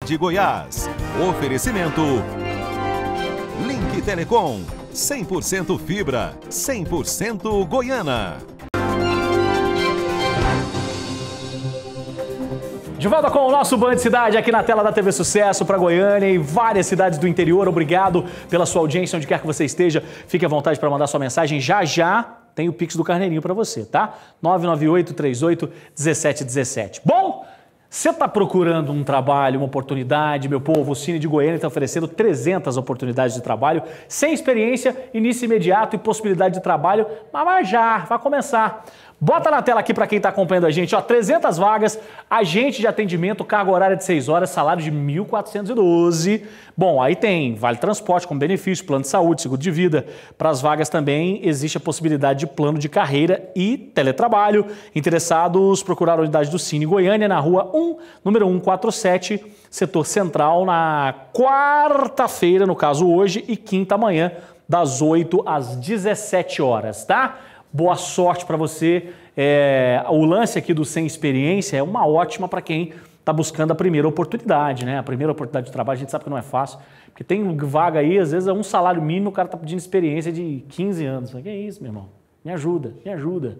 de Goiás. Oferecimento Link Telecom, 100% fibra, 100% Goiana. De volta com o nosso Band Cidade aqui na tela da TV Sucesso para Goiânia e várias cidades do interior. Obrigado pela sua audiência, onde quer que você esteja. Fique à vontade para mandar sua mensagem. Já já tem o Pix do Carneirinho para você, tá? 998-38-1717. Bom, você está procurando um trabalho, uma oportunidade, meu povo? O Cine de Goiânia está oferecendo 300 oportunidades de trabalho, sem experiência, início imediato e possibilidade de trabalho, mas já, vai começar. Bota na tela aqui para quem está acompanhando a gente, ó, 300 vagas, agente de atendimento, carga horária de 6 horas, salário de 1.412. Bom, aí tem vale transporte como benefício, plano de saúde, seguro de vida. Para as vagas também existe a possibilidade de plano de carreira e teletrabalho. Interessados, procurar a unidade do Cine Goiânia na rua 1, número 147, setor central, na quarta-feira, no caso hoje, e quinta amanhã, das 8 às 17 horas, tá? Boa sorte para você. O lance aqui do Sem Experiência é uma ótima para quem está buscando a primeira oportunidade, né? A primeira oportunidade de trabalho, a gente sabe que não é fácil, porque tem vaga aí, às vezes é um salário mínimo, o cara está pedindo experiência de 15 anos. Que é isso, meu irmão? Me ajuda, me ajuda.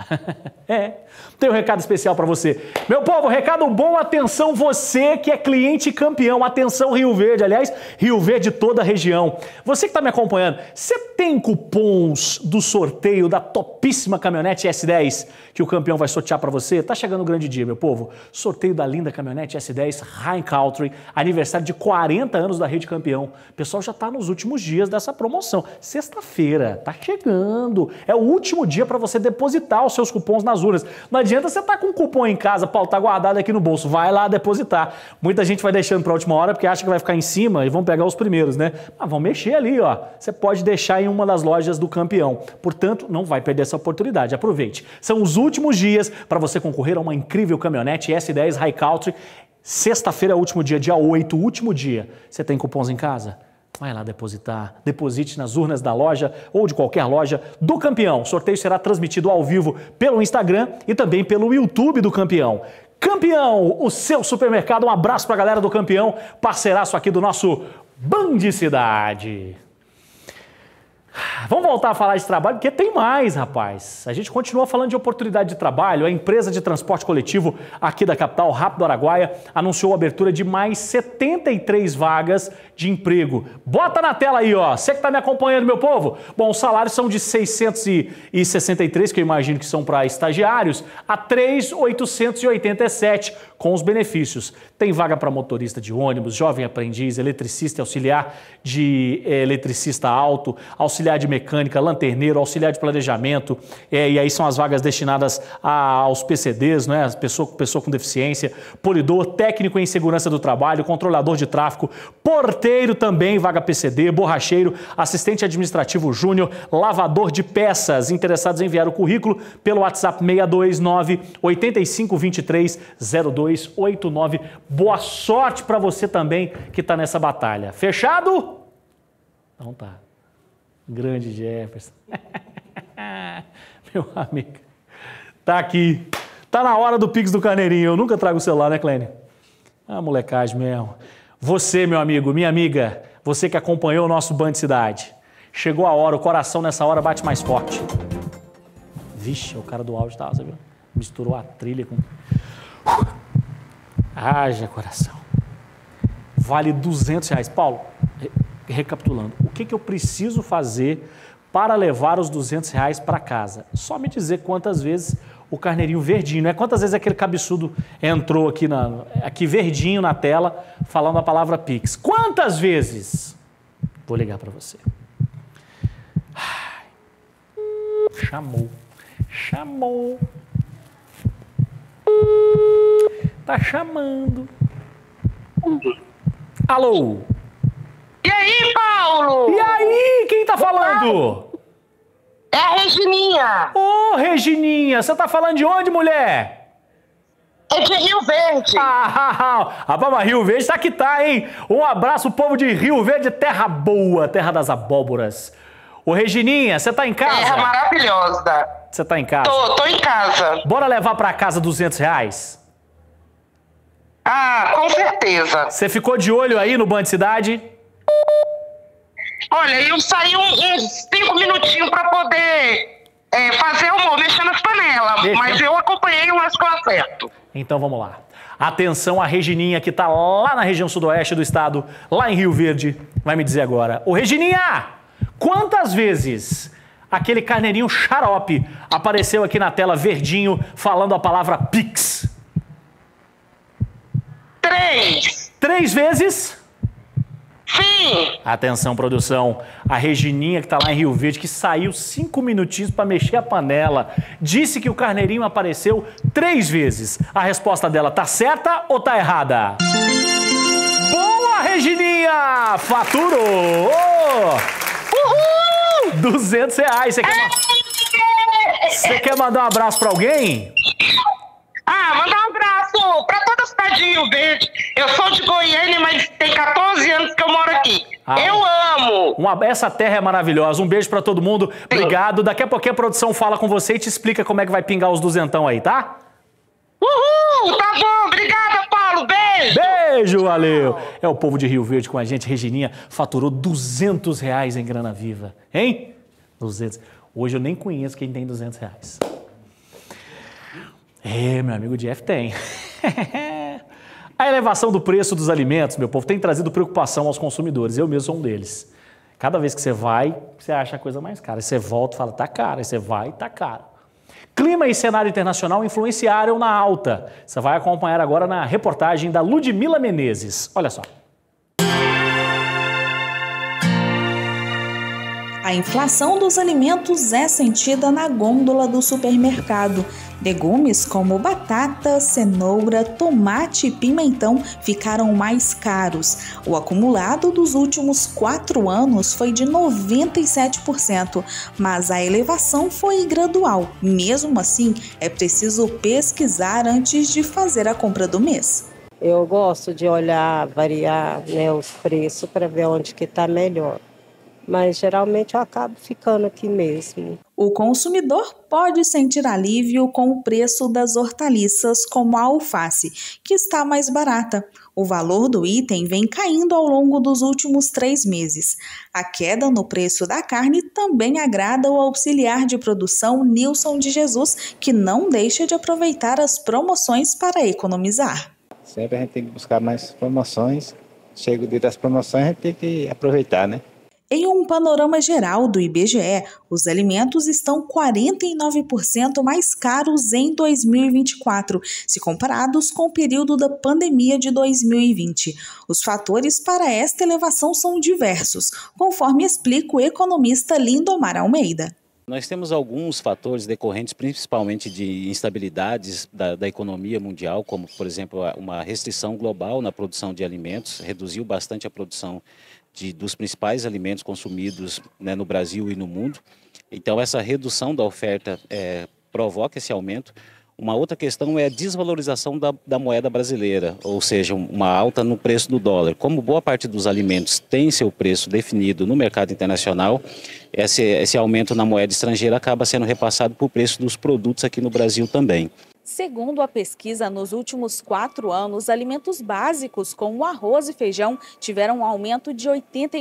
Tem um recado especial para você. Meu povo, recado bom, atenção você que é cliente campeão, atenção Rio Verde, aliás, Rio Verde e toda a região. Você que está me acompanhando, você tem cupons do sorteio da topíssima caminhonete S10 que o campeão vai sortear para você? Tá chegando o grande dia, meu povo. Sorteio da linda caminhonete S10 High Country, aniversário de 40 anos da Rede Campeão. O pessoal já está nos últimos dias dessa promoção. Sexta-feira, tá chegando. É o último dia para você depositar os seus cupons nas urnas. Não adianta você estar com um cupom em casa, Paulo, tá guardado aqui no bolso. Vai lá depositar. Muita gente vai deixando para a última hora porque acha que vai ficar em cima e vão pegar os primeiros, né? Mas vão mexer ali, ó. Você pode deixar em uma das lojas do campeão. Portanto, não vai perder essa oportunidade. Aproveite. São os últimos dias para você concorrer a uma incrível caminhonete S10 High Country. Sexta-feira é o último dia, dia 8, o último dia. Você tem cupons em casa? Vai lá depositar, deposite nas urnas da loja ou de qualquer loja do campeão. O sorteio será transmitido ao vivo pelo Instagram e também pelo YouTube do campeão. Campeão, o seu supermercado. Um abraço para a galera do campeão, parceiraço aqui do nosso Band Cidade. Vamos voltar a falar de trabalho, porque tem mais, rapaz. A gente continua falando de oportunidade de trabalho. A empresa de transporte coletivo aqui da capital, Rápido Araguaia, anunciou a abertura de mais 73 vagas de emprego. Bota na tela aí, ó. Você que está me acompanhando, meu povo. Bom, os salários são de 663, que eu imagino que são para estagiários, a 3.887 com os benefícios. Tem vaga para motorista de ônibus, jovem aprendiz, eletricista e auxiliar de eletricista alto, auxiliar de mecânica, lanterneiro, auxiliar de planejamento, e aí são as vagas destinadas aos PCDs, né, as pessoa com deficiência, polidor, técnico em segurança do trabalho, controlador de tráfego, porteiro também, vaga PCD, borracheiro, assistente administrativo júnior, lavador de peças. Interessados em enviar o currículo pelo WhatsApp 629-8523-0289. Boa sorte para você também que está nessa batalha. Fechado? Então tá. Grande Jefferson. Meu amigo. Tá aqui. Tá na hora do Pix do Carneirinho. Eu nunca trago o celular, né, Clênio? Ah, molecagem mesmo. Você, meu amigo, minha amiga, você que acompanhou o nosso Band Cidade. Chegou a hora, o coração nessa hora bate mais forte. Vixe, o cara do áudio tá, você viu? Misturou a trilha com... Haja coração. Vale R$200. Paulo, recapitulando, o que eu preciso fazer para levar os R$200 para casa? Só me dizer quantas vezes o carneirinho verdinho, né? Quantas vezes aquele cabeçudo entrou aqui verdinho na tela falando a palavra Pix? Quantas vezes? Vou ligar para você. Chamou. Tá chamando. Alô? E aí, Paulo? E aí, quem tá falando? É a Regininha. Ô, Regininha, você tá falando de onde, mulher? É de Rio Verde. Rapaz, Rio Verde tá que tá, hein? Um abraço, povo de Rio Verde, terra boa, terra das abóboras. Ô, Regininha, você tá em casa? Terra maravilhosa. Você tá em casa? Tô em casa. Bora levar pra casa R$200? Ah, com certeza. Você ficou de olho aí no Band Cidade? Olha, eu saí uns 5 minutinhos para poder fazer amor, mexer nas panelas, mas eu acompanhei o lance com acerto. Então vamos lá. Atenção a Regininha, que está lá na região sudoeste do estado, lá em Rio Verde, vai me dizer agora. Ô Regininha, quantas vezes aquele carneirinho xarope apareceu aqui na tela verdinho falando a palavra Pix? 3. 3 vezes? Sim. Atenção, produção. A Regininha, que está lá em Rio Verde, que saiu 5 minutinhos para mexer a panela, disse que o carneirinho apareceu 3 vezes. A resposta dela tá certa ou tá errada? Boa, Regininha! Faturou! Uhul! R$200. Você quer mandar um abraço para alguém? Mandar um abraço para toda a cidade de Rio Verde. Eu sou de Goiânia, mas tem 14 anos que eu moro aqui. Eu amo! Essa terra é maravilhosa. Um beijo para todo mundo. Sim. Obrigado. Daqui a pouquinho a produção fala com você e te explica como é que vai pingar os duzentão aí, tá? Uhul! Tá bom. Obrigada, Paulo. Beijo! Beijo, valeu! É o povo de Rio Verde com a gente. Regininha faturou R$200 em grana viva. Hein? 200. Hoje eu nem conheço quem tem R$200. Meu amigo Jeff tem. A elevação do preço dos alimentos, meu povo, tem trazido preocupação aos consumidores. Eu mesmo sou um deles. Cada vez que você vai, você acha a coisa mais cara. Aí você volta e fala, tá caro. Aí você vai, tá caro. Clima e cenário internacional influenciaram na alta. Você vai acompanhar agora na reportagem da Ludmila Menezes. Olha só. A inflação dos alimentos é sentida na gôndola do supermercado. Legumes como batata, cenoura, tomate e pimentão ficaram mais caros. O acumulado dos últimos 4 anos foi de 97%, mas a elevação foi gradual. Mesmo assim, é preciso pesquisar antes de fazer a compra do mês. Eu gosto de olhar, variar, né, os preços para ver onde que está melhor. Mas geralmente eu acabo ficando aqui mesmo. O consumidor pode sentir alívio com o preço das hortaliças, como a alface, que está mais barata. O valor do item vem caindo ao longo dos últimos 3 meses. A queda no preço da carne também agrada o auxiliar de produção Nilson de Jesus, que não deixa de aproveitar as promoções para economizar. Sempre a gente tem que buscar mais promoções. Chega o dia das promoções, a gente tem que aproveitar, né? Em um panorama geral do IBGE, os alimentos estão 49% mais caros em 2024, se comparados com o período da pandemia de 2020. Os fatores para esta elevação são diversos, conforme explica o economista Lindomar Almeida. Nós temos alguns fatores decorrentes principalmente de instabilidades da economia mundial, como, por exemplo, uma restrição global na produção de alimentos, reduziu bastante a produção dos principais alimentos consumidos, né, no Brasil e no mundo. Então, essa redução da oferta provoca esse aumento. Uma outra questão é a desvalorização da moeda brasileira, ou seja, uma alta no preço do dólar. Como boa parte dos alimentos tem seu preço definido no mercado internacional, esse aumento na moeda estrangeira acaba sendo repassado para o preço dos produtos aqui no Brasil também. Segundo a pesquisa, nos últimos 4 anos, alimentos básicos como arroz e feijão tiveram um aumento de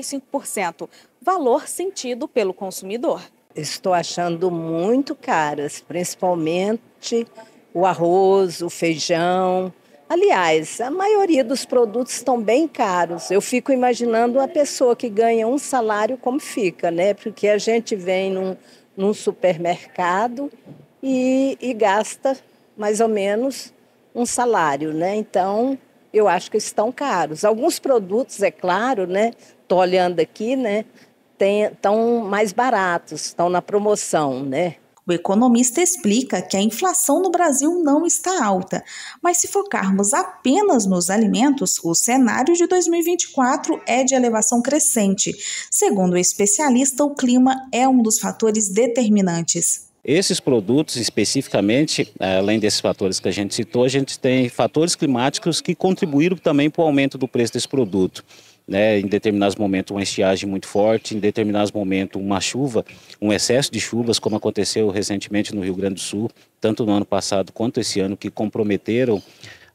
85%, valor sentido pelo consumidor. Estou achando muito caras, principalmente o arroz, o feijão. Aliás, a maioria dos produtos estão bem caros. Eu fico imaginando a pessoa que ganha um salário como fica, né? Porque a gente vem num supermercado e gasta mais ou menos um salário, né? Então, eu acho que estão caros. Alguns produtos, é claro, né? Estou olhando aqui, né? Estão mais baratos, estão na promoção, né? O economista explica que a inflação no Brasil não está alta, mas se focarmos apenas nos alimentos, o cenário de 2024 é de elevação crescente. Segundo o especialista, o clima é um dos fatores determinantes. Esses produtos, especificamente, além desses fatores que a gente citou, a gente tem fatores climáticos que contribuíram também para o aumento do preço desse produto. Né? Em determinados momentos, uma estiagem muito forte, em determinados momentos, uma chuva, um excesso de chuvas, como aconteceu recentemente no Rio Grande do Sul, tanto no ano passado quanto esse ano, que comprometeram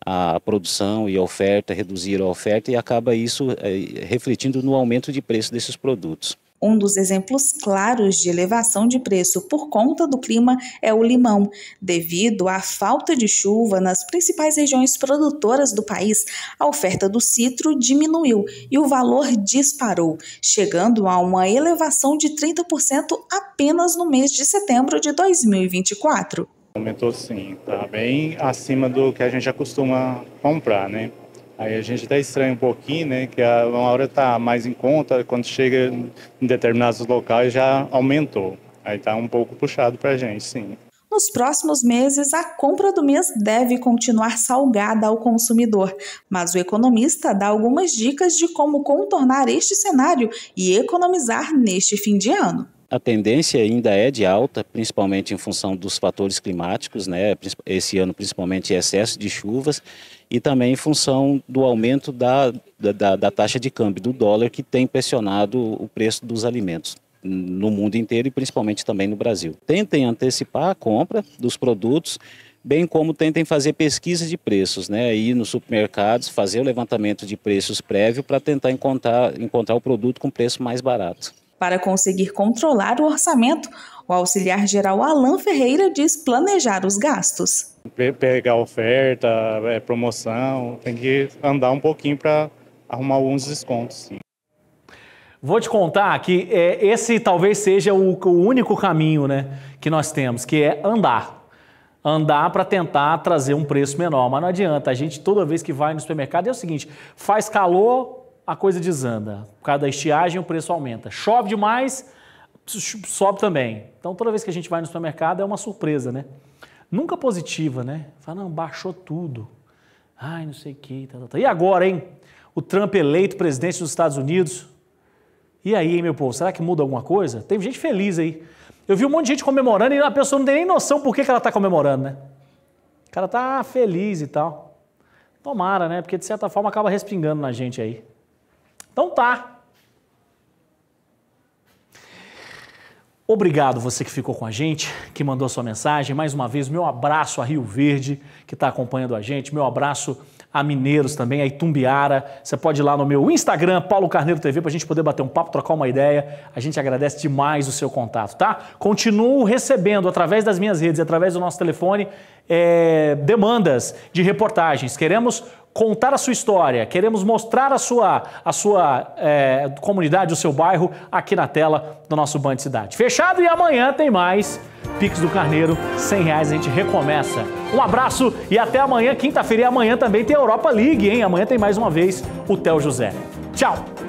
a produção e a oferta, reduziram a oferta e acaba isso refletindo no aumento de preço desses produtos. Um dos exemplos claros de elevação de preço por conta do clima é o limão. Devido à falta de chuva nas principais regiões produtoras do país, a oferta do citro diminuiu e o valor disparou, chegando a uma elevação de 30% apenas no mês de setembro de 2024. Aumentou sim, está bem acima do que a gente acostuma comprar, né? Aí a gente até estranha um pouquinho, né, que uma hora está mais em conta, quando chega em determinados locais já aumentou. Aí está um pouco puxado para a gente, sim. Nos próximos meses, a compra do mês deve continuar salgada ao consumidor, mas o economista dá algumas dicas de como contornar este cenário e economizar neste fim de ano. A tendência ainda é de alta, principalmente em função dos fatores climáticos, né? Esse ano principalmente excesso de chuvas e também em função do aumento da taxa de câmbio do dólar, que tem pressionado o preço dos alimentos no mundo inteiro e principalmente também no Brasil. Tentem antecipar a compra dos produtos, bem como tentem fazer pesquisa de preços, né? Ir nos supermercados, fazer o levantamento de preços prévio para tentar encontrar o produto com preço mais barato. Para conseguir controlar o orçamento, o auxiliar-geral Alan Ferreira diz planejar os gastos. Pegar oferta, promoção, tem que andar um pouquinho para arrumar alguns descontos, sim. Vou te contar que esse talvez seja o único caminho, né, que nós temos, que é andar. Andar para tentar trazer um preço menor, mas não adianta. A gente toda vez que vai no supermercado é o seguinte, faz calor, a coisa desanda. Por causa da estiagem, o preço aumenta. Chove demais, sobe também. Então, toda vez que a gente vai no supermercado, é uma surpresa, né? Nunca positiva, né? Fala, não, baixou tudo. Ai, não sei o que. E agora, hein? O Trump eleito presidente dos Estados Unidos. E aí, hein, meu povo? Será que muda alguma coisa? Teve gente feliz aí. Eu vi um monte de gente comemorando e a pessoa não tem nem noção por que ela está comemorando, né? O cara tá feliz e tal. Tomara, né? Porque, de certa forma, acaba respingando na gente aí. Então tá. Obrigado você que ficou com a gente, que mandou a sua mensagem. Mais uma vez, meu abraço a Rio Verde, que está acompanhando a gente. Meu abraço a Mineiros também, a Itumbiara. Você pode ir lá no meu Instagram, Paulo Carneiro TV, para a gente poder bater um papo, trocar uma ideia. A gente agradece demais o seu contato, tá? Continuo recebendo, através das minhas redes, através do nosso telefone, demandas de reportagens. Queremos contar a sua história, queremos mostrar a sua comunidade, o seu bairro, aqui na tela do nosso Band Cidade. Fechado e amanhã tem mais Pix do Carneiro, R$100 a gente recomeça. Um abraço e até amanhã, quinta-feira, e amanhã também tem a Europa League, hein? Amanhã tem mais uma vez o Theo José. Tchau!